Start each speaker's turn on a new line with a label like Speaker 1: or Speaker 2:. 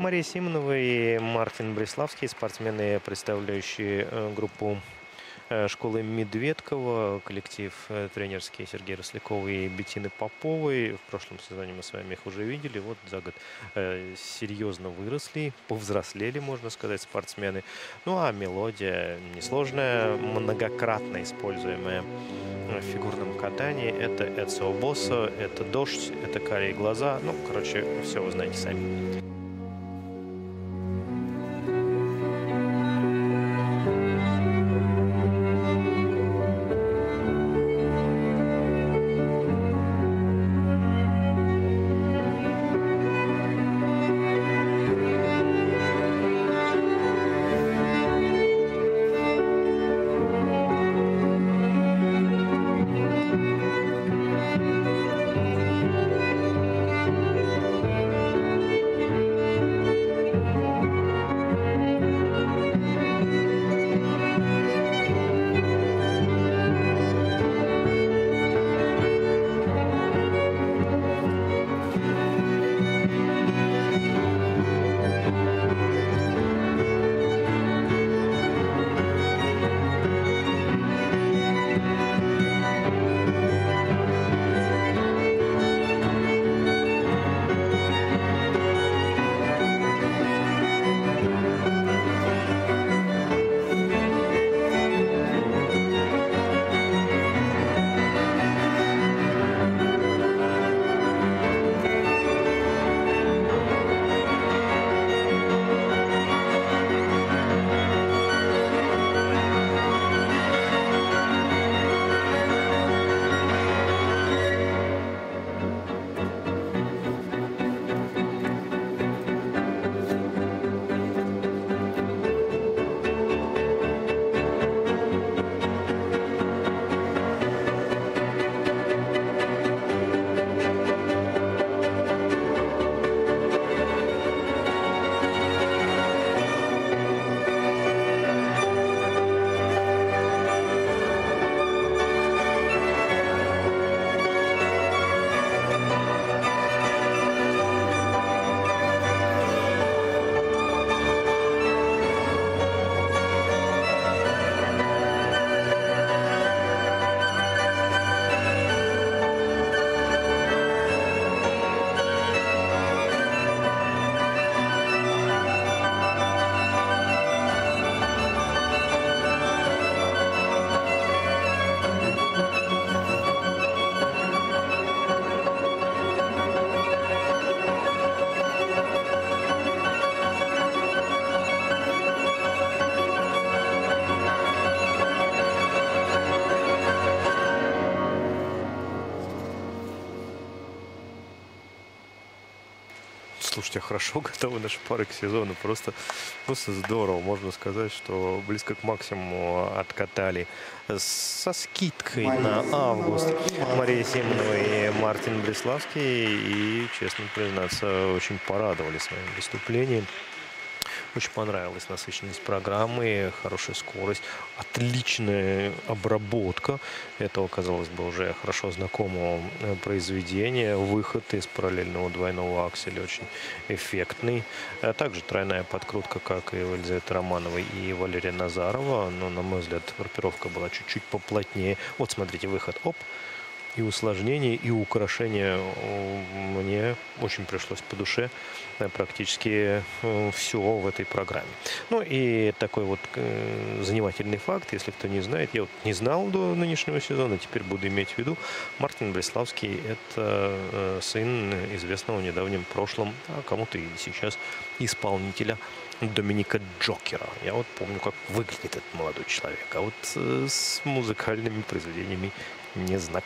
Speaker 1: Мария Симонова и Мартин Бриславский, спортсмены, представляющие группу школы Медведкова, коллектив тренерский Сергей Росляков и Беттины Поповой. В прошлом сезоне мы с вами их уже видели. Вот за год серьезно выросли, повзрослели, можно сказать, спортсмены. Ну а мелодия несложная, многократно используемая в фигурном катании. Это Эцио Боссо, это «Дождь», это «Карие глаза». Ну, короче, все вы знаете сами. Слушайте, хорошо готовы наши пары к сезону. Просто здорово. Можно сказать, что близко к максимуму откатали со скидкой на август Мария Симонова и Мартин Бриславский. И, честно признаться, очень порадовали своим выступлением. Очень понравилась насыщенность программы, хорошая скорость, отличная обработка этого, казалось бы, уже хорошо знакомого произведения. Выход из параллельного двойного акселя очень эффектный. Также тройная подкрутка, как и у Елизаветы Романовой и Валерия Назарова. Но, на мой взгляд, группировка была чуть-чуть поплотнее. Вот, смотрите, выход, оп. И усложнение, и украшение мне очень пришлось по душе. Практически все в этой программе. Ну и такой вот занимательный факт, если кто не знает, я вот не знал до нынешнего сезона, теперь буду иметь в виду. Мартин Бриславский – это сын известного в недавнем прошлом, а кому-то и сейчас, исполнителя Доминика Джокера. Я вот помню, как выглядит этот молодой человек, а вот с музыкальными произведениями не знаком.